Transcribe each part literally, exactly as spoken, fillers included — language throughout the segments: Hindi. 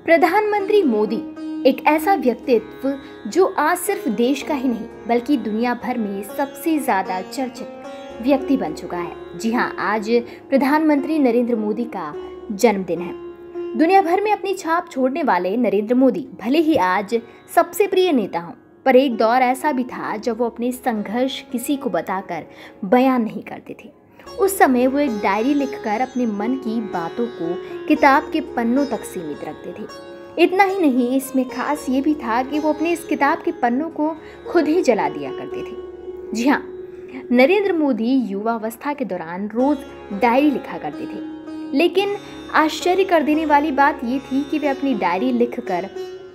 प्रधानमंत्री मोदी एक ऐसा व्यक्तित्व जो आज सिर्फ देश का ही नहीं बल्कि दुनिया भर में सबसे ज्यादा चर्चित व्यक्ति बन चुका है। जी हाँ, आज प्रधानमंत्री नरेंद्र मोदी का जन्मदिन है। दुनिया भर में अपनी छाप छोड़ने वाले नरेंद्र मोदी भले ही आज सबसे प्रिय नेता हों, पर एक दौर ऐसा भी था जब वो अपने संघर्ष किसी को बताकर बयान नहीं करते थे। उस समय वो एक डायरी लिखकर अपने मन की बातों को किताब के पन्नों तक सीमित रखते थे। इतना ही नहीं, इसमें खास ये भी था कि वो अपने इस किताब के पन्नों को खुद ही जला दिया करते थे। जी हाँ, नरेंद्र मोदी युवावस्था के दौरान रोज डायरी लिखा करते थे, लेकिन आश्चर्य कर देने वाली बात ये थी कि वे अपनी डायरी लिखकर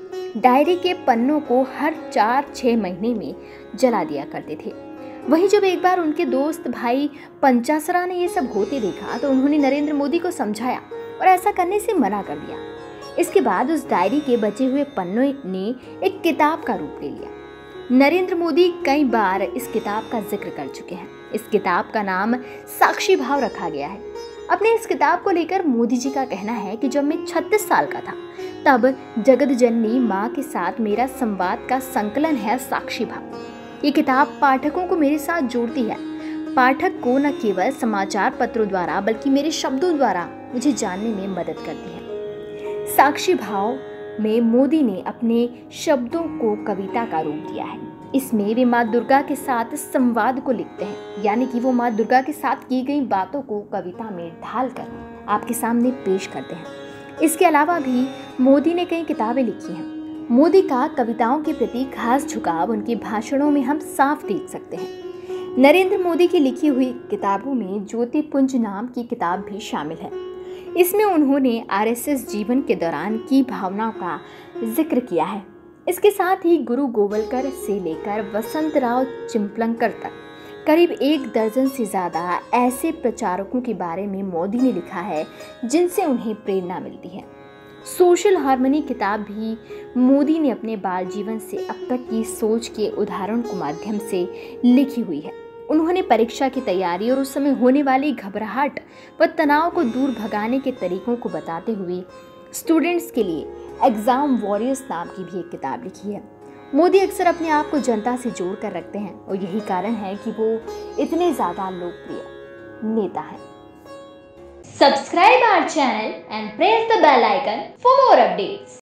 डायरी के पन्नों को हर चार छः महीने में जला दिया करते थे। वहीं जब एक बार उनके दोस्त भाई पंचासरा ने ये सब होते देखा तो उन्होंने नरेंद्र मोदी को समझाया और ऐसा करने से मना कर दिया। इसके बाद उस डायरी के बचे हुए पन्नों ने एक किताब का रूप ले लिया। नरेंद्र मोदी कई बार इस किताब का जिक्र कर चुके हैं। इस किताब का नाम साक्षी भाव रखा गया है। अपने इस किताब को लेकर मोदी जी का कहना है कि जब मैं छत्तीस साल का था तब जगत जननी माँ के साथ मेरा संवाद का संकलन है साक्षी भाव। ये किताब पाठकों को मेरे साथ जोड़ती है। पाठक को न केवल समाचार पत्रों द्वारा बल्कि मेरे शब्दों द्वारा मुझे जानने में मदद करती है। साक्षी भाव में मोदी ने अपने शब्दों को कविता का रूप दिया है। इसमें वे माँ दुर्गा के साथ संवाद को लिखते हैं, यानी कि वो माँ दुर्गा के साथ की गई बातों को कविता में ढालकर आपके सामने पेश करते हैं। इसके अलावा भी मोदी ने कई किताबें लिखी हैं। मोदी का कविताओं के प्रति खास झुकाव उनके भाषणों में हम साफ देख सकते हैं। नरेंद्र मोदी की लिखी हुई किताबों में ज्योतिपुंज नाम की किताब भी शामिल है। इसमें उन्होंने आरएसएस जीवन के दौरान की भावनाओं का जिक्र किया है। इसके साथ ही गुरु गोवलकर से लेकर वसंतराव चिपलंकर तक करीब एक दर्जन से ज़्यादा ऐसे प्रचारकों के बारे में मोदी ने लिखा है जिनसे उन्हें प्रेरणा मिलती है। सोशल हार्मनी किताब भी मोदी ने अपने बाल जीवन से अब तक की सोच के उदाहरण के माध्यम से लिखी हुई है। उन्होंने परीक्षा की तैयारी और उस समय होने वाली घबराहट व तनाव को दूर भगाने के तरीकों को बताते हुए स्टूडेंट्स के लिए एग्जाम वॉरियर्स नाम की भी एक किताब लिखी है। मोदी अक्सर अपने आप को जनता से जोड़ कर रखते हैं और यही कारण है कि वो इतने ज़्यादा लोकप्रिय नेता हैं। Subscribe our channel and press the bell icon for more updates.